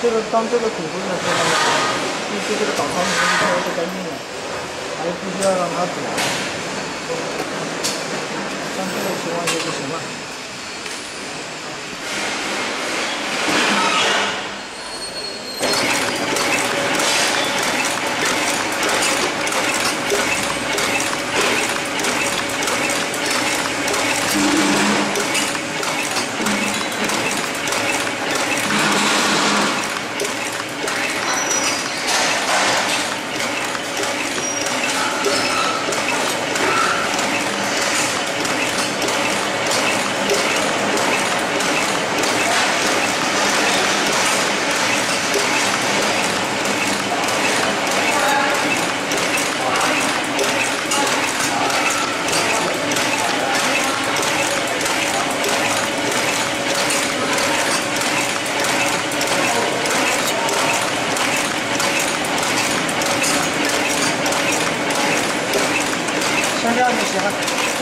当这个煮熟的时候，必须这个导汤里面就要干净了，还必须要让它煮。像这个情况就不行了。像这样就行了。